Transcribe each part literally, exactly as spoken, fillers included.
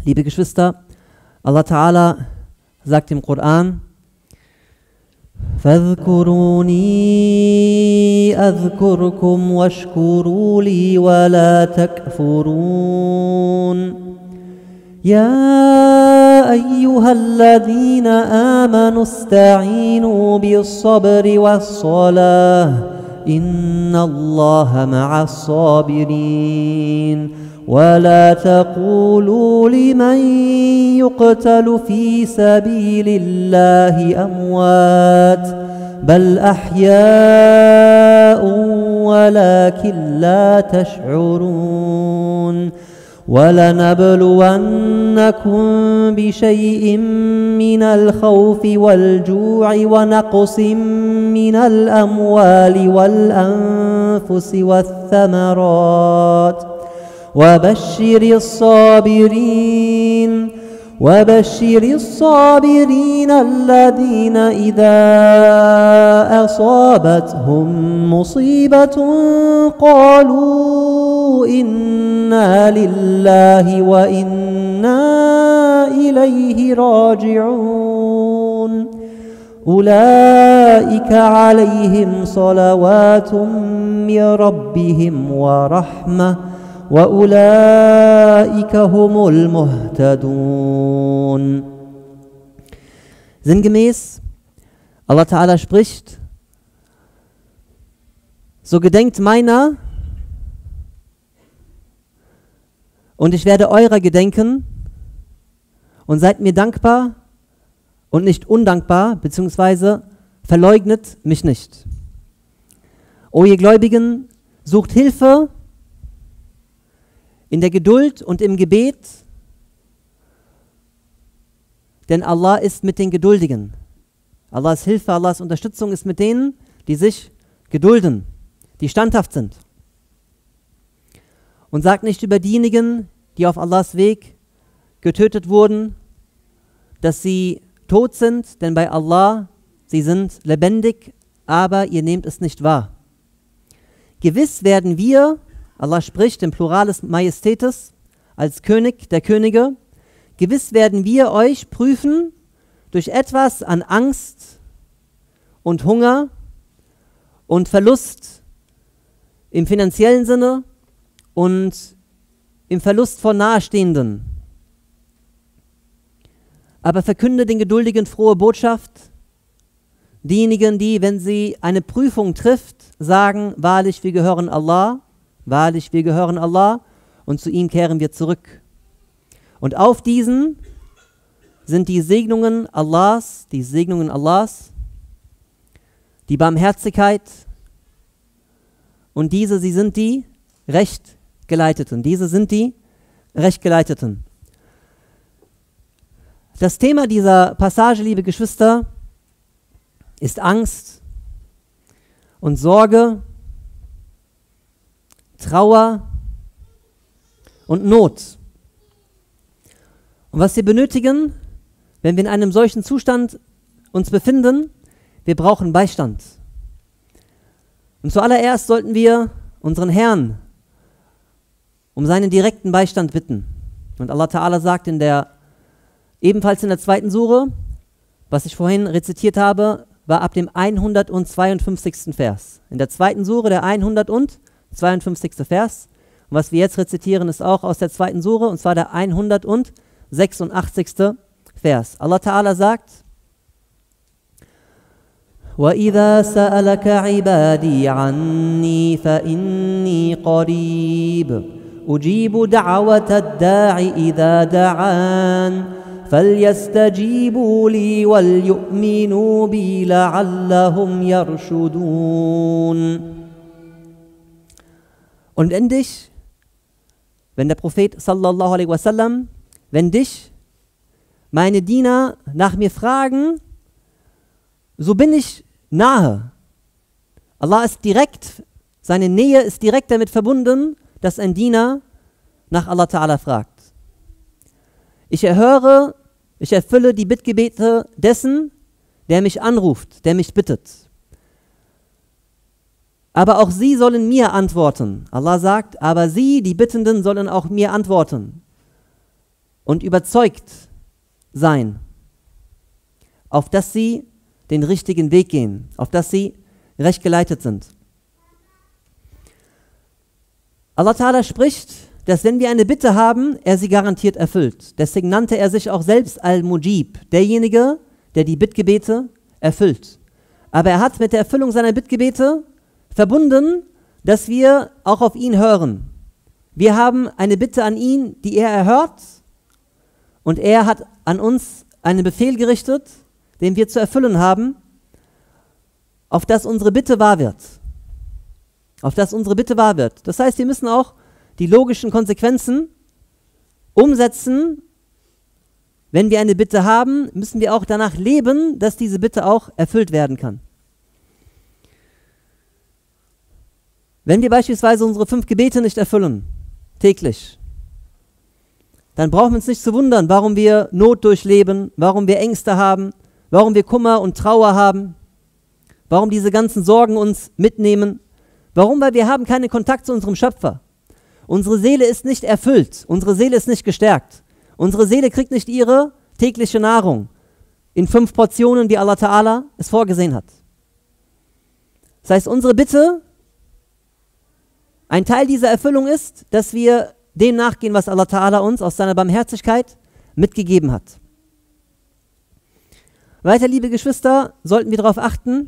Liebe Geschwister, Allah Ta'ala sagt im Koran: فاذكروني أذكركم واشكروا لي ولا تكفرون يا أيها الذين آمنوا استعينوا بالصبر والصلاة إن الله مع الصابرين ولا تقولوا لمن يقتل في سبيل الله أموات بل أحياء ولكن لا تشعرون ولنبلونكم بشيء من الخوف والجوع ونقص من الأموال والأنفس والثمرات وبشر الصابرين وبشر الصابرين الذين إذا أصابتهم مصيبة قالوا إنا لله وإنا إليه راجعون أولئك عليهم صلوات من ربهم ورحمة وَأُولَٰئِكَ هُمُ الْمُهْتَدُونَ. Sinngemäß, Allah Ta'ala spricht: So gedenkt meiner und ich werde eurer gedenken und seid mir dankbar und nicht undankbar, beziehungsweise verleugnet mich nicht. O ihr Gläubigen, sucht Hilfe in der Geduld und im Gebet, denn Allah ist mit den Geduldigen. Allahs Hilfe, Allahs Unterstützung ist mit denen, die sich gedulden, die standhaft sind. Und sagt nicht über diejenigen, die auf Allahs Weg getötet wurden, dass sie tot sind, denn bei Allah, sie sind lebendig, aber ihr nehmt es nicht wahr. Gewiss werden wir, Allah spricht im Plural des Majestätes als König der Könige, gewiss werden wir euch prüfen durch etwas an Angst und Hunger und Verlust im finanziellen Sinne und im Verlust von Nahestehenden. Aber verkünde den Geduldigen frohe Botschaft, diejenigen, die, wenn sie eine Prüfung trifft, sagen, wahrlich, wir gehören Allah, wahrlich, wir gehören Allah und zu ihm kehren wir zurück. Und auf diesen sind die Segnungen Allahs, die Segnungen Allahs, die Barmherzigkeit und diese, sie sind die Rechtgeleiteten. Diese sind die Rechtgeleiteten. Das Thema dieser Passage, liebe Geschwister, ist Angst und Sorge, Trauer und Not. Und was wir benötigen, wenn wir in einem solchen Zustand uns befinden, wir brauchen Beistand. Und zuallererst sollten wir unseren Herrn um seinen direkten Beistand bitten. Und Allah Ta'ala sagt in der, ebenfalls in der zweiten Sure, was ich vorhin rezitiert habe, war ab dem hundertzweiundfünfzigsten Vers. In der zweiten Sure der hundertzweiundfünfzigste Vers. Und was wir jetzt rezitieren, ist auch aus der zweiten Sure, und zwar der hundertsechsundachtzigste Vers. Allah Ta'ala sagt: وَإِذَا سَأَلَكَ عِبَادِي عَنِّي فَإِنِّي قَرِيبٌ أُجِيبُ دَعْوَةَ الدَّاعِ إِذَا دَعَانِ فَلْيَسْتَجِيبُوا لِي وَلْيُؤْمِنُوا بِي لَعَلَّهُمْ يَرْشُدُونَ. Und wenn dich, wenn der Prophet sallallahu alaihi wasallam, wenn dich meine Diener nach mir fragen, so bin ich nahe. Allah ist direkt, seine Nähe ist direkt damit verbunden, dass ein Diener nach Allah Ta'ala fragt. Ich erhöre, ich erfülle die Bittgebete dessen, der mich anruft, der mich bittet. Aber auch sie sollen mir antworten. Allah sagt, aber sie, die Bittenden, sollen auch mir antworten. und überzeugt sein, auf dass sie den richtigen Weg gehen, auf dass sie recht geleitet sind. Allah Ta'ala spricht, dass wenn wir eine Bitte haben, er sie garantiert erfüllt. Deswegen nannte er sich auch selbst Al-Mujib, derjenige, der die Bittgebete erfüllt. Aber er hat mit der Erfüllung seiner Bittgebete verbunden, dass wir auch auf ihn hören. Wir haben eine Bitte an ihn, die er erhört, und er hat an uns einen Befehl gerichtet, den wir zu erfüllen haben, auf dass unsere Bitte wahr wird. Auf dass unsere Bitte wahr wird. Das heißt, wir müssen auch die logischen Konsequenzen umsetzen. Wenn wir eine Bitte haben, müssen wir auch danach leben, dass diese Bitte auch erfüllt werden kann. Wenn wir beispielsweise unsere fünf Gebete nicht erfüllen, täglich, dann brauchen wir uns nicht zu wundern, warum wir Not durchleben, warum wir Ängste haben, warum wir Kummer und Trauer haben, warum diese ganzen Sorgen uns mitnehmen. Warum? Weil wir haben keinen Kontakt zu unserem Schöpfer. Unsere Seele ist nicht erfüllt, unsere Seele ist nicht gestärkt. Unsere Seele kriegt nicht ihre tägliche Nahrung in fünf Portionen, wie Allah Ta'ala es vorgesehen hat. Das heißt, unsere Bitte, ein Teil dieser Erfüllung ist, dass wir dem nachgehen, was Allah Ta'ala uns aus seiner Barmherzigkeit mitgegeben hat. Weiter, liebe Geschwister, sollten wir darauf achten,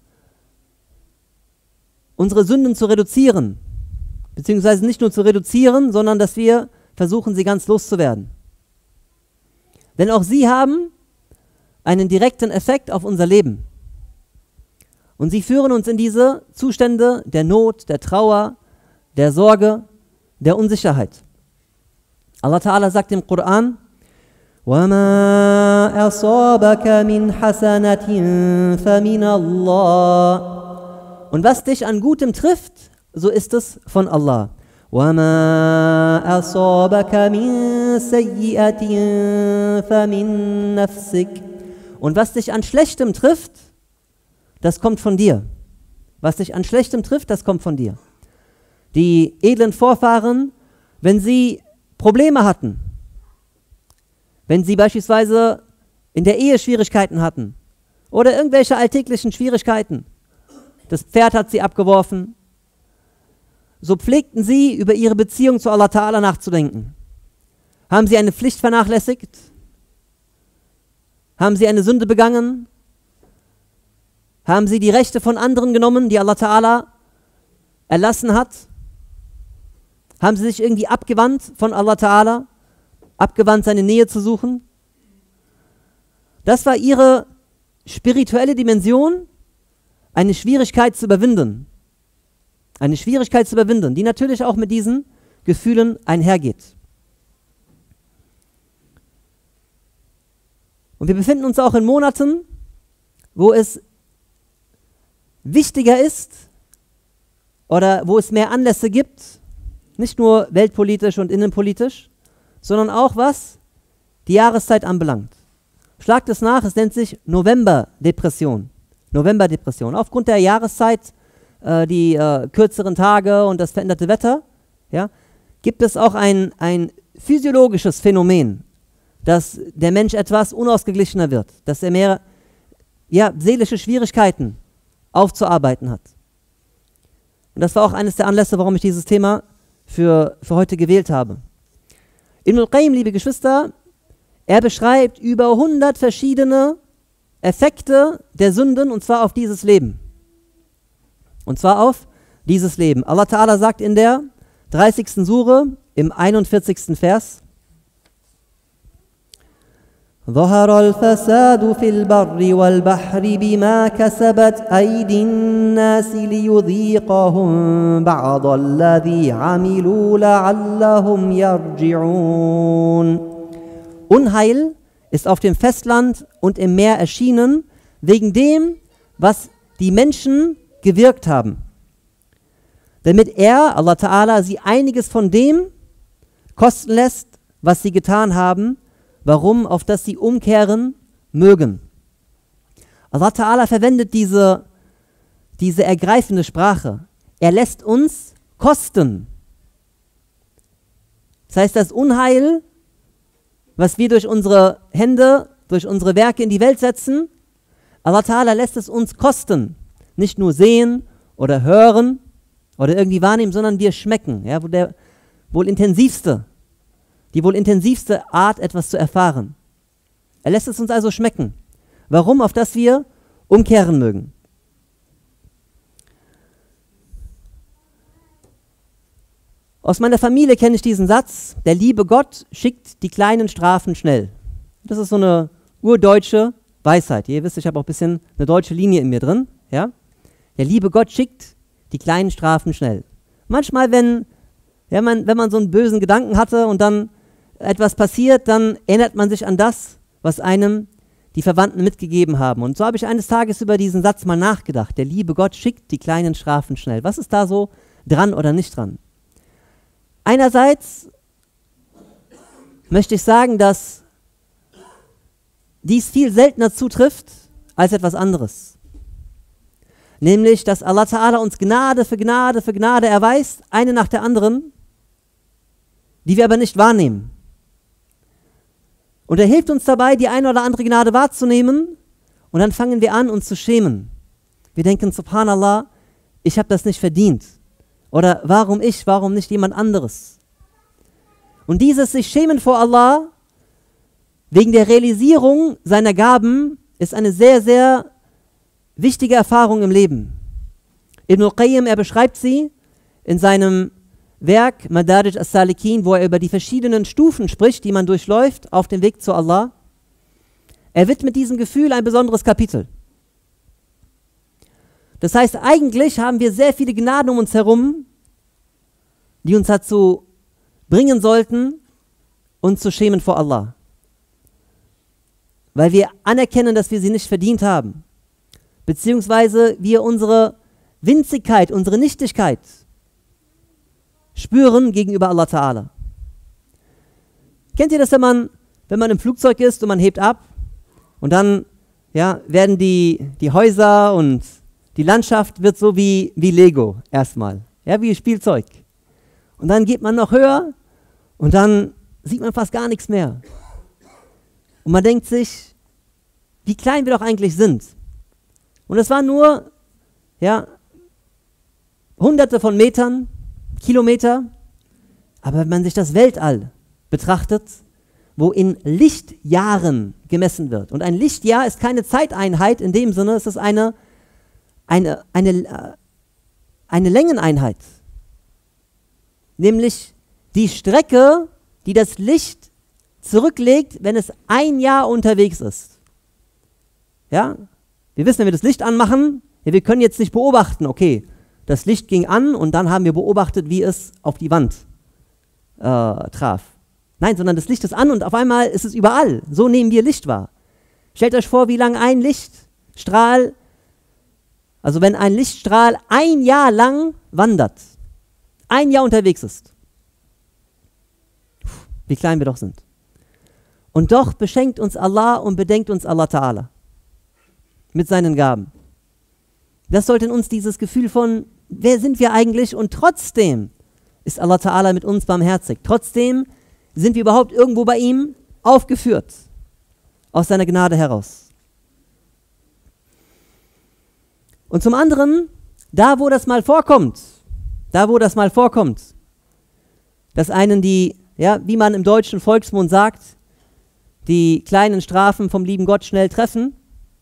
unsere Sünden zu reduzieren. Beziehungsweise nicht nur zu reduzieren, sondern dass wir versuchen, sie ganz loszuwerden. Denn auch sie haben einen direkten Effekt auf unser Leben. Und sie führen uns in diese Zustände der Not, der Trauer, der Sorge, der Unsicherheit. Allah Ta'ala sagt im Koran, وَمَا أَصَابَكَ مِنْ حَسَنَةٍ فَمِنَ اللَّهِ. Und was dich an Gutem trifft, so ist es von Allah. وَمَا أَصَابَكَ مِنْ سَيِّئَةٍ فَمِنْ نَفْسِكَ. Und was dich an Schlechtem trifft, das kommt von dir. Was dich an Schlechtem trifft, das kommt von dir. Die edlen Vorfahren, wenn sie Probleme hatten, wenn sie beispielsweise in der Ehe Schwierigkeiten hatten oder irgendwelche alltäglichen Schwierigkeiten, das Pferd hat sie abgeworfen, so pflegten sie, über ihre Beziehung zu Allah Ta'ala nachzudenken. Haben sie eine Pflicht vernachlässigt? Haben sie eine Sünde begangen? Haben sie die Rechte von anderen genommen, die Allah Ta'ala erlassen hat? Haben sie sich irgendwie abgewandt von Allah Ta'ala? Abgewandt, seine Nähe zu suchen? Das war ihre spirituelle Dimension, eine Schwierigkeit zu überwinden. Eine Schwierigkeit zu überwinden, die natürlich auch mit diesen Gefühlen einhergeht. Und wir befinden uns auch in Monaten, wo es wichtiger ist oder wo es mehr Anlässe gibt, nicht nur weltpolitisch und innenpolitisch, sondern auch was die Jahreszeit anbelangt. Schlagt es nach, es nennt sich Novemberdepression. Novemberdepression. Aufgrund der Jahreszeit, äh, die äh, kürzeren Tage und das veränderte Wetter, ja, gibt es auch ein, ein physiologisches Phänomen, dass der Mensch etwas unausgeglichener wird, dass er mehr ja, seelische Schwierigkeiten aufzuarbeiten hat. Und das war auch eines der Anlässe, warum ich dieses Thema für, für heute gewählt habe. Ibn al-Qayyim, liebe Geschwister, er beschreibt über hundert verschiedene Effekte der Sünden, und zwar auf dieses Leben. Und zwar auf dieses Leben. Allah Ta'ala sagt in der dreißigsten Sure, im einundvierzigsten Vers, ظهر الفساد في البر والبحر بما كسبت أيدي الناس ليذيقهم بعض الذي عملوا لعلهم يرجعون. Unheil ist auf dem Festland und im Meer erschienen, wegen dem, was die Menschen gewirkt haben. Damit er, Allah Ta'ala, sie einiges von dem kosten lässt, was sie getan haben. Warum? Auf das sie umkehren mögen. Allah Ta'ala verwendet diese, diese ergreifende Sprache. Er lässt uns kosten. Das heißt, das Unheil was wir durch unsere Hände, durch unsere Werke in die Welt setzen, Allah Ta'ala lässt es uns kosten. Nicht nur sehen oder hören oder irgendwie wahrnehmen, sondern wir schmecken. Ja, wo der wohl intensivste, die wohl intensivste Art, etwas zu erfahren. Er lässt es uns also schmecken. Warum? Auf das wir umkehren mögen. Aus meiner Familie kenne ich diesen Satz: Der liebe Gott schickt die kleinen Strafen schnell. Das ist so eine urdeutsche Weisheit. Ihr wisst, ich habe auch ein bisschen eine deutsche Linie in mir drin. Ja? Der liebe Gott schickt die kleinen Strafen schnell. Manchmal, wenn, ja, man, wenn man so einen bösen Gedanken hatte und dann etwas passiert, dann erinnert man sich an das, was einem die Verwandten mitgegeben haben. Und so habe ich eines Tages über diesen Satz mal nachgedacht. Der liebe Gott schickt die kleinen Strafen schnell. Was ist da so dran oder nicht dran? Einerseits möchte ich sagen, dass dies viel seltener zutrifft als etwas anderes. Nämlich, dass Allah Ta'ala uns Gnade für Gnade für Gnade erweist, eine nach der anderen, die wir aber nicht wahrnehmen. Und er hilft uns dabei, die eine oder andere Gnade wahrzunehmen, und dann fangen wir an, uns zu schämen. Wir denken, Subhanallah, ich habe das nicht verdient. Oder warum ich, warum nicht jemand anderes? Und dieses sich schämen vor Allah, wegen der Realisierung seiner Gaben, ist eine sehr, sehr wichtige Erfahrung im Leben. Ibn al-Qayyim, er beschreibt sie in seinem Werk Madarij as-Salikin, wo er über die verschiedenen Stufen spricht, die man durchläuft auf dem Weg zu Allah. Er widmet diesem Gefühl ein besonderes Kapitel. Das heißt, eigentlich haben wir sehr viele Gnaden um uns herum, die uns dazu bringen sollten, uns zu schämen vor Allah. Weil wir anerkennen, dass wir sie nicht verdient haben. Beziehungsweise wir unsere Winzigkeit, unsere Nichtigkeit spüren gegenüber Allah Ta'ala. Kennt ihr das, wenn man, wenn man im Flugzeug ist und man hebt ab und dann ja, werden die, die Häuser und die Landschaft wird so wie, wie Lego erstmal, ja, wie Spielzeug. Und dann geht man noch höher und dann sieht man fast gar nichts mehr. Und man denkt sich, wie klein wir doch eigentlich sind. Und es waren nur ja, hunderte von Metern, Kilometer, aber wenn man sich das Weltall betrachtet, wo in Lichtjahren gemessen wird. Und ein Lichtjahr ist keine Zeiteinheit in dem Sinne, es ist eine, eine, eine, eine Längeneinheit. Nämlich die Strecke, die das Licht zurücklegt, wenn es ein Jahr unterwegs ist. Ja? Wir wissen, wenn wir das Licht anmachen, ja, wir können jetzt nicht beobachten, okay, das Licht ging an und dann haben wir beobachtet, wie es auf die Wand äh, traf. Nein, sondern das Licht ist an und auf einmal ist es überall. So nehmen wir Licht wahr. Stellt euch vor, wie lange ein Lichtstrahl, also wenn ein Lichtstrahl ein Jahr lang wandert, ein Jahr unterwegs ist. Puh, wie klein wir doch sind. Und doch beschenkt uns Allah und bedenkt uns Allah Ta'ala mit seinen Gaben. Das sollte in uns dieses Gefühl von, wer sind wir eigentlich? Und trotzdem ist Allah Ta'ala mit uns barmherzig. Trotzdem sind wir überhaupt irgendwo bei ihm aufgeführt, aus seiner Gnade heraus. Und zum anderen, da wo das mal vorkommt, da wo das mal vorkommt, dass einen die, ja, wie man im deutschen Volksmund sagt, die kleinen Strafen vom lieben Gott schnell treffen,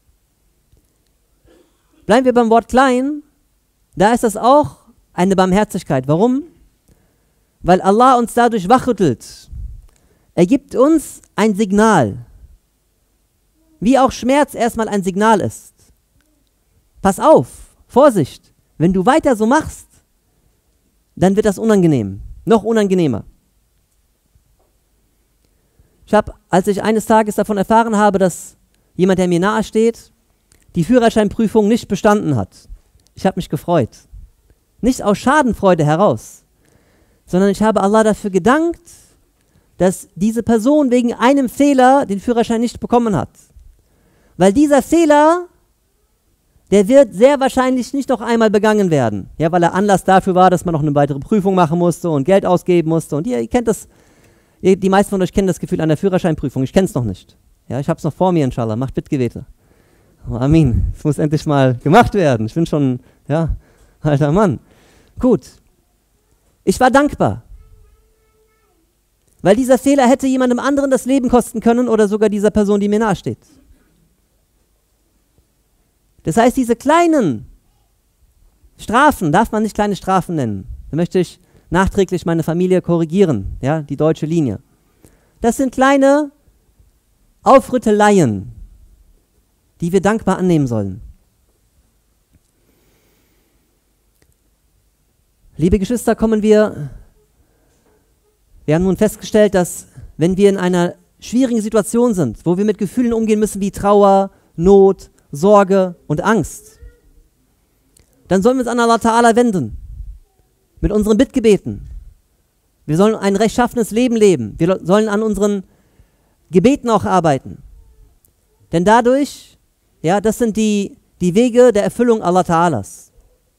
bleiben wir beim Wort klein, da ist das auch eine Barmherzigkeit. Warum? Weil Allah uns dadurch wachrüttelt. Er gibt uns ein Signal. Wie auch Schmerz erstmal ein Signal ist. Pass auf, Vorsicht, wenn du weiter so machst, dann wird das unangenehm, noch unangenehmer. Ich habe, als ich eines Tages davon erfahren habe, dass jemand, der mir nahe steht, die Führerscheinprüfung nicht bestanden hat. Ich habe mich gefreut. Nicht aus Schadenfreude heraus, sondern ich habe Allah dafür gedankt, dass diese Person wegen einem Fehler den Führerschein nicht bekommen hat. Weil dieser Fehler, der wird sehr wahrscheinlich nicht noch einmal begangen werden. Ja, weil er Anlass dafür war, dass man noch eine weitere Prüfung machen musste und Geld ausgeben musste. Und ihr, ihr kennt das, Ihr, die meisten von euch kennen das Gefühl an der Führerscheinprüfung. Ich kenne es noch nicht. Ja, ich habe es noch vor mir, inshallah. Macht Bittgebete. Oh, Amin. Es muss endlich mal gemacht werden. Ich bin schon, ja, alter Mann. Gut. Ich war dankbar. Weil dieser Fehler hätte jemandem anderen das Leben kosten können oder sogar dieser Person, die mir nahesteht. Das heißt, diese kleinen Strafen darf man nicht kleine Strafen nennen. Da möchte ich nachträglich meine Familie korrigieren, ja, die deutsche Linie. Das sind kleine Aufrütteleien, die wir dankbar annehmen sollen. Liebe Geschwister, kommen wir, wir haben nun festgestellt, dass wenn wir in einer schwierigen Situation sind, wo wir mit Gefühlen umgehen müssen wie Trauer, Not, Sorge und Angst, dann sollen wir uns an Allah Ta'ala wenden, mit unseren Bittgebeten. Wir sollen ein rechtschaffenes Leben leben. Wir sollen an unseren Gebeten auch arbeiten. Denn dadurch, ja, das sind die, die Wege der Erfüllung Allah Ta'alas.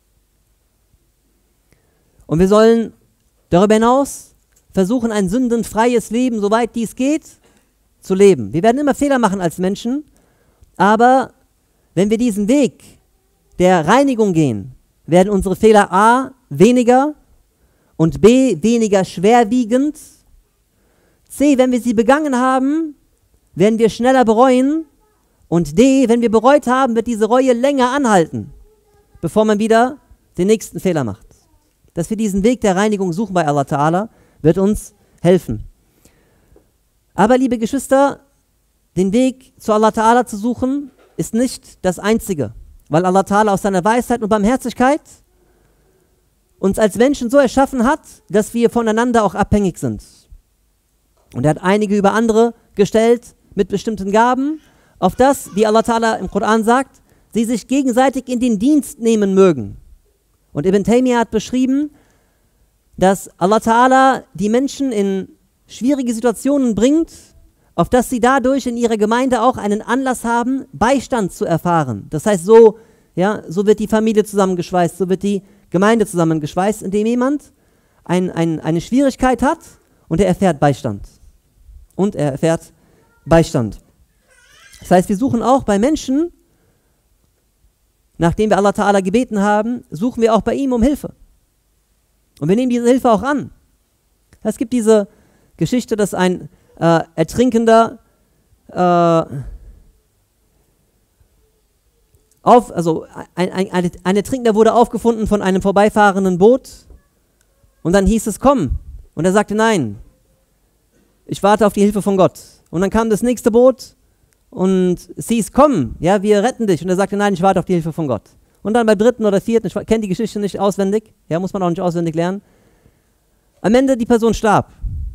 Und wir sollen darüber hinaus versuchen, ein sündenfreies Leben, soweit dies geht, zu leben. Wir werden immer Fehler machen als Menschen, aber wenn wir diesen Weg der Reinigung gehen, werden unsere Fehler a. weniger und b. weniger schwerwiegend. C. wenn wir sie begangen haben, werden wir schneller bereuen. Und d. wenn wir bereut haben, wird diese Reue länger anhalten, bevor man wieder den nächsten Fehler macht. Dass wir diesen Weg der Reinigung suchen bei Allah Ta'ala, wird uns helfen. Aber liebe Geschwister, den Weg zu Allah Ta'ala zu suchen, ist nicht das Einzige. Weil Allah Ta'ala aus seiner Weisheit und Barmherzigkeit uns als Menschen so erschaffen hat, dass wir voneinander auch abhängig sind. Und er hat einige über andere gestellt mit bestimmten Gaben, auf das, wie Allah Ta'ala im Koran sagt, sie sich gegenseitig in den Dienst nehmen mögen. Und Ibn Taymiyyah hat beschrieben, dass Allah Ta'ala die Menschen in schwierige Situationen bringt, auf dass sie dadurch in ihrer Gemeinde auch einen Anlass haben, Beistand zu erfahren. Das heißt, so, ja, so wird die Familie zusammengeschweißt, so wird die Gemeinde zusammengeschweißt, indem jemand ein, ein, eine Schwierigkeit hat und er erfährt Beistand. Und er erfährt Beistand. Das heißt, wir suchen auch bei Menschen, nachdem wir Allah Ta'ala gebeten haben, suchen wir auch bei ihm um Hilfe. Und wir nehmen diese Hilfe auch an. Es gibt diese Geschichte, dass ein äh, Ertrinkender äh, auf, also ein, ein, ein, ein Ertrinkender wurde aufgefunden von einem vorbeifahrenden Boot und dann hieß es, komm. Und er sagte, nein, ich warte auf die Hilfe von Gott. Und dann kam das nächste Boot und es hieß, komm, ja, wir retten dich. Und er sagte, nein, ich warte auf die Hilfe von Gott. Und dann beim dritten oder vierten, ich kenne die Geschichte nicht auswendig, ja, muss man auch nicht auswendig lernen. Am Ende die Person starb.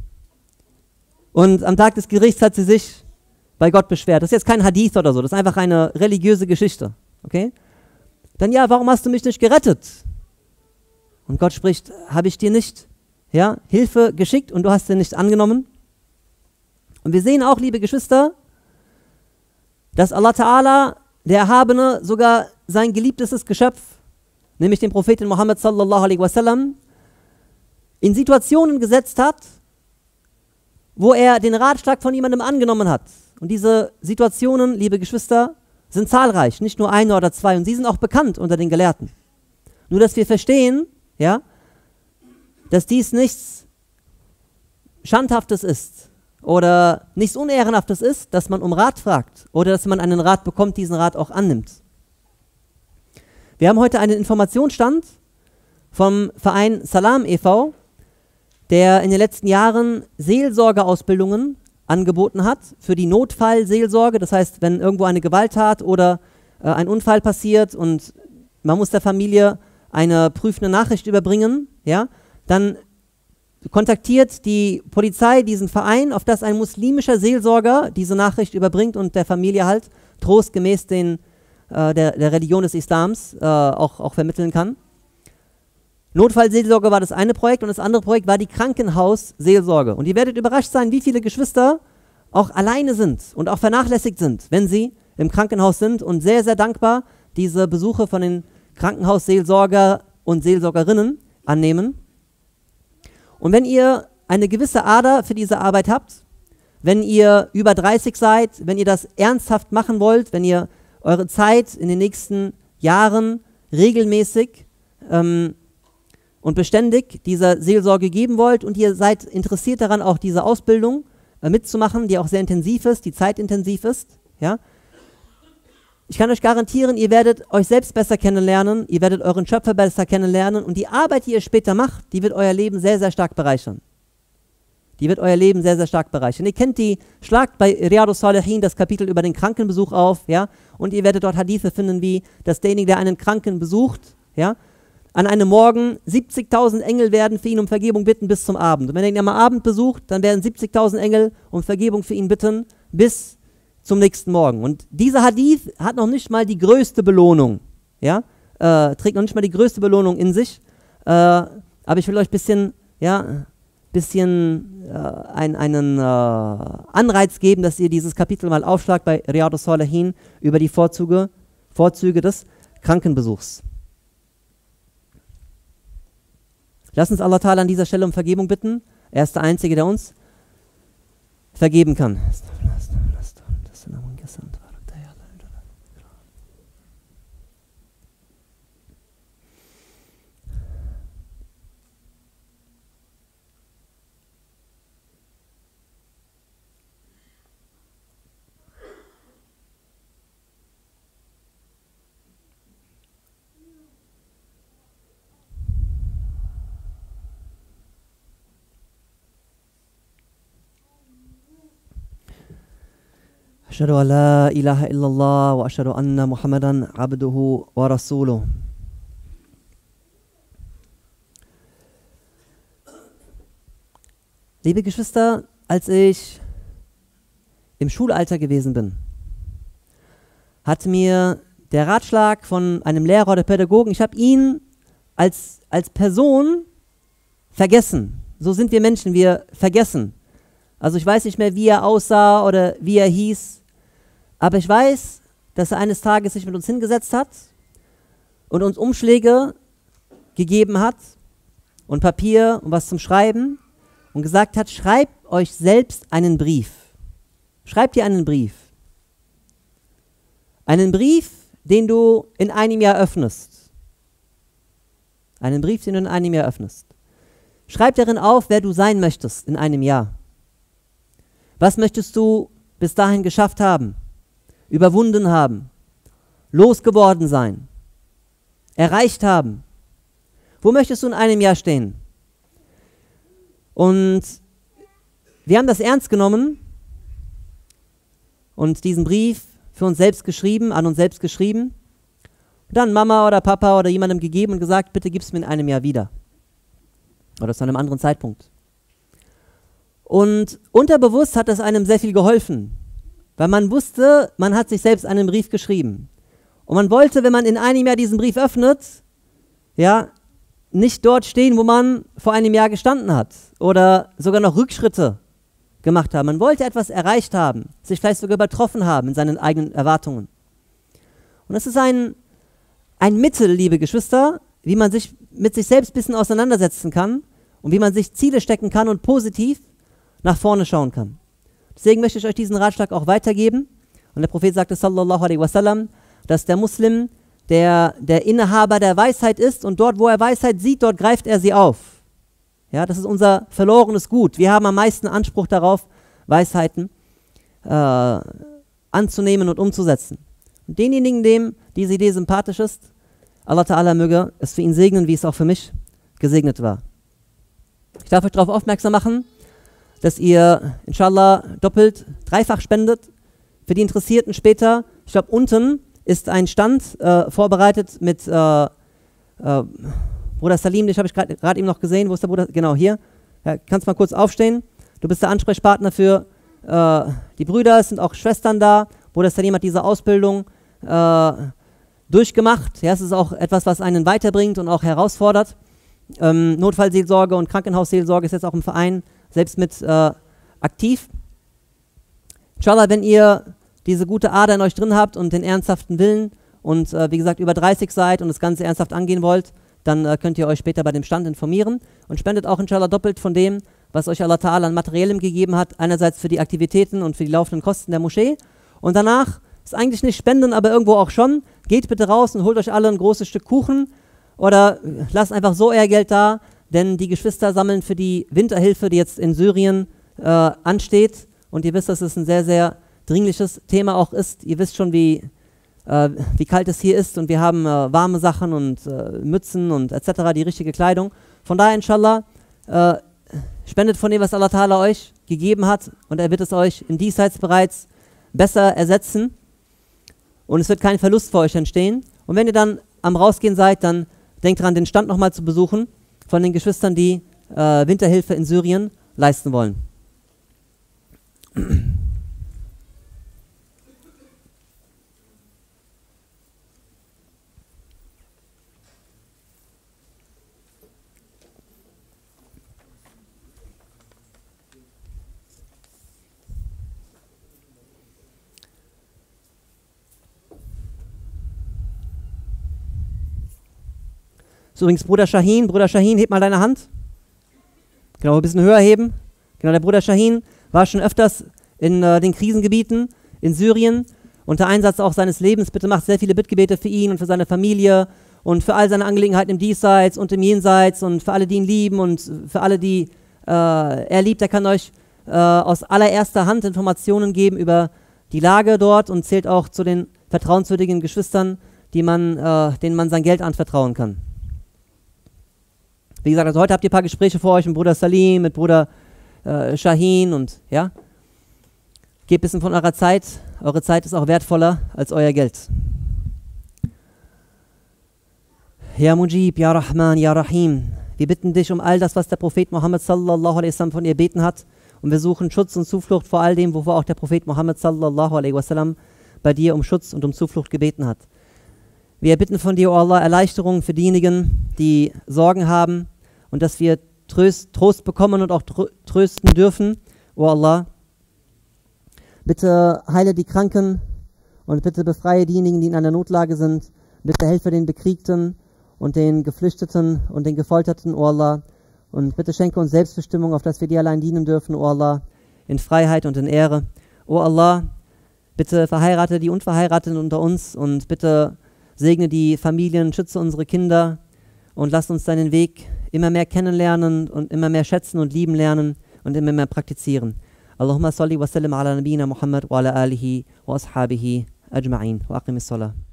Und am Tag des Gerichts hat sie sich bei Gott beschwert. Das ist jetzt kein Hadith oder so, das ist einfach eine religiöse Geschichte. Okay? Dann ja, warum hast du mich nicht gerettet? Und Gott spricht, habe ich dir nicht, ja, Hilfe geschickt und du hast sie nicht angenommen? Und wir sehen auch, liebe Geschwister, dass Allah Ta'ala, der Erhabene, sogar sein geliebtestes Geschöpf, nämlich den Propheten Muhammad sallallahu alaihi wasallam, in Situationen gesetzt hat, wo er den Ratschlag von jemandem angenommen hat. Und diese Situationen, liebe Geschwister, sind zahlreich, nicht nur eine oder zwei. Und sie sind auch bekannt unter den Gelehrten. Nur, dass wir verstehen, ja, dass dies nichts Schandhaftes ist oder nichts Unehrenhaftes ist, dass man um Rat fragt oder dass man einen Rat bekommt, diesen Rat auch annimmt. Wir haben heute einen Informationsstand vom Verein Salam e V, der in den letzten Jahren Seelsorgeausbildungen angeboten hat für die Notfallseelsorge. Das heißt, wenn irgendwo eine Gewalttat oder äh, ein Unfall passiert und man muss der Familie eine prüfende Nachricht überbringen, ja, dann kontaktiert die Polizei diesen Verein, auf das ein muslimischer Seelsorger diese Nachricht überbringt und der Familie halt trostgemäß den, äh, der, der Religion des Islams äh, auch, auch vermitteln kann. Notfallseelsorge war das eine Projekt und das andere Projekt war die Krankenhausseelsorge. Und ihr werdet überrascht sein, wie viele Geschwister auch alleine sind und auch vernachlässigt sind, wenn sie im Krankenhaus sind und sehr, sehr dankbar diese Besuche von den Krankenhausseelsorger und Seelsorgerinnen annehmen. Und wenn ihr eine gewisse Ader für diese Arbeit habt, wenn ihr über dreißig seid, wenn ihr das ernsthaft machen wollt, wenn ihr eure Zeit in den nächsten Jahren regelmäßig ähm, und beständig dieser Seelsorge geben wollt und ihr seid interessiert daran, auch diese Ausbildung äh, mitzumachen, die auch sehr intensiv ist, die zeitintensiv ist, ja. Ich kann euch garantieren, ihr werdet euch selbst besser kennenlernen, ihr werdet euren Schöpfer besser kennenlernen und die Arbeit, die ihr später macht, die wird euer Leben sehr, sehr stark bereichern. Die wird euer Leben sehr, sehr stark bereichern. Ihr kennt die, schlagt bei Riyadus Salihin das Kapitel über den Krankenbesuch auf, ja, und ihr werdet dort Hadithe finden, wie, dass derjenige, der einen Kranken besucht, ja, an einem Morgen siebzigtausend Engel werden für ihn um Vergebung bitten bis zum Abend. Und wenn er ihn am Abend besucht, dann werden siebzigtausend Engel um Vergebung für ihn bitten bis zum nächsten Morgen. Und dieser Hadith hat noch nicht mal die größte Belohnung, ja, äh, trägt noch nicht mal die größte Belohnung in sich, äh, aber ich will euch ein bisschen, ja, bisschen äh, ein, einen äh, Anreiz geben, dass ihr dieses Kapitel mal aufschlagt bei Riyadus Salihin über die Vorzüge, Vorzüge des Krankenbesuchs. Lass uns Allah Ta'ala an dieser Stelle um Vergebung bitten. Er ist der Einzige, der uns vergeben kann. أشهد أن لا إله إلا الله وأشهد أن محمدا عبده ورسوله. Liebe Geschwister, als ich im Schulalter gewesen bin, hat mir der Ratschlag von einem Lehrer oder Pädagogen, ich habe ihn als, als Person vergessen. So sind wir Menschen, wir vergessen. Also ich weiß nicht mehr, wie er aussah oder wie er hieß, aber ich weiß, dass er eines Tages sich mit uns hingesetzt hat und uns Umschläge gegeben hat und Papier und was zum Schreiben und gesagt hat, schreibt euch selbst einen Brief. Schreibt dir einen Brief. Einen Brief, den du in einem Jahr öffnest. Einen Brief, den du in einem Jahr öffnest. Schreib darin auf, wer du sein möchtest in einem Jahr. Was möchtest du bis dahin geschafft haben, überwunden haben, losgeworden sein, erreicht haben? Wo möchtest du in einem Jahr stehen? Und wir haben das ernst genommen und diesen Brief für uns selbst geschrieben, an uns selbst geschrieben, und dann Mama oder Papa oder jemandem gegeben und gesagt, bitte gib es mir in einem Jahr wieder. Oder zu einem anderen Zeitpunkt. Und unterbewusst hat das einem sehr viel geholfen, weil man wusste, man hat sich selbst einen Brief geschrieben. Und man wollte, wenn man in einem Jahr diesen Brief öffnet, ja, nicht dort stehen, wo man vor einem Jahr gestanden hat oder sogar noch Rückschritte gemacht haben. Man wollte etwas erreicht haben, sich vielleicht sogar übertroffen haben in seinen eigenen Erwartungen. Und das ist ein, ein Mittel, liebe Geschwister, wie man sich mit sich selbst ein bisschen auseinandersetzen kann und wie man sich Ziele stecken kann und positiv nach vorne schauen kann. Deswegen möchte ich euch diesen Ratschlag auch weitergeben. Und der Prophet sagte, sallallahu alaihi wasallam, dass der Muslim der, der Inhaber der Weisheit ist und dort, wo er Weisheit sieht, dort greift er sie auf. Ja, das ist unser verlorenes Gut. Wir haben am meisten Anspruch darauf, Weisheiten äh, anzunehmen und umzusetzen. Und denjenigen, dem diese Idee sympathisch ist, Allah Ta'ala möge es für ihn segnen, wie es auch für mich gesegnet war. Ich darf euch darauf aufmerksam machen, dass ihr inshallah doppelt, dreifach spendet für die Interessierten später. Ich glaube, unten ist ein Stand äh, vorbereitet mit äh, äh, Bruder Salim, den habe ich gerade eben noch gesehen. Wo ist der Bruder? Genau, hier. Ja, kannst mal kurz aufstehen. Du bist der Ansprechpartner für äh, die Brüder, es sind auch Schwestern da. Bruder Salim hat diese Ausbildung äh, durchgemacht. Ja, es ist auch etwas, was einen weiterbringt und auch herausfordert. Ähm, Notfallseelsorge und Krankenhausseelsorge ist jetzt auch im Verein selbst mit äh, aktiv. Inshallah, wenn ihr diese gute Ader in euch drin habt und den ernsthaften Willen und äh, wie gesagt über dreißig seid und das Ganze ernsthaft angehen wollt, dann äh, könnt ihr euch später bei dem Stand informieren und spendet auch inshallah doppelt von dem, was euch Allah Ta'ala an Materiellem gegeben hat, einerseits für die Aktivitäten und für die laufenden Kosten der Moschee. Und danach ist eigentlich nicht Spenden, aber irgendwo auch schon. Geht bitte raus und holt euch alle ein großes Stück Kuchen oder lasst einfach so euer Geld da, denn die Geschwister sammeln für die Winterhilfe, die jetzt in Syrien äh, ansteht. Und ihr wisst, dass es ein sehr, sehr dringliches Thema auch ist. Ihr wisst schon, wie, äh, wie kalt es hier ist und wir haben äh, warme Sachen und äh, Mützen und et cetera, die richtige Kleidung. Von daher, inshallah, äh, spendet von dem, was Allah Ta'ala euch gegeben hat und er wird es euch in diesseits bereits besser ersetzen und es wird kein Verlust für euch entstehen. Und wenn ihr dann am Rausgehen seid, dann denkt dran, den Stand nochmal zu besuchen von den Geschwistern, die äh, Winterhilfe in Syrien leisten wollen. So, übrigens Bruder Shahin, Bruder Shahin, heb mal deine Hand. Genau, ein bisschen höher heben. Genau, der Bruder Shahin war schon öfters in äh, den Krisengebieten in Syrien unter Einsatz auch seines Lebens. Bitte macht sehr viele Bittgebete für ihn und für seine Familie und für all seine Angelegenheiten im Diesseits und im Jenseits und für alle, die ihn lieben und für alle, die äh, er liebt. Er kann euch äh, aus allererster Hand Informationen geben über die Lage dort und zählt auch zu den vertrauenswürdigen Geschwistern, die man, äh, denen man sein Geld anvertrauen kann. Wie gesagt, also heute habt ihr ein paar Gespräche vor euch mit Bruder Salim, mit Bruder äh, Shahin und ja. Gebt ein bisschen von eurer Zeit. Eure Zeit ist auch wertvoller als euer Geld. Ya Mujib, Ya Rahman, Ya Rahim. Wir bitten dich um all das, was der Prophet Muhammad sallallahu alaihi wasallam von ihr beten hat. Und wir suchen Schutz und Zuflucht vor all dem, wovor auch der Prophet Muhammad sallallahu alaihi wasallam bei dir um Schutz und um Zuflucht gebeten hat. Wir bitten von dir, O Allah, Erleichterung für diejenigen, die Sorgen haben und dass wir Trost, Trost bekommen und auch trösten dürfen, O Allah. Bitte heile die Kranken und bitte befreie diejenigen, die in einer Notlage sind. Bitte helfe den Bekriegten und den Geflüchteten und den Gefolterten, O Allah. Und bitte schenke uns Selbstbestimmung, auf dass wir dir allein dienen dürfen, O Allah, in Freiheit und in Ehre. O Allah, bitte verheirate die Unverheirateten unter uns und bitte segne die Familien, schütze unsere Kinder und lass uns deinen Weg immer mehr kennenlernen und immer mehr schätzen und lieben lernen und immer mehr praktizieren. Allahumma salli wa sallim ala nabina Muhammad wa ala alihi wa ashabihi ajma'in wa aqimis salah.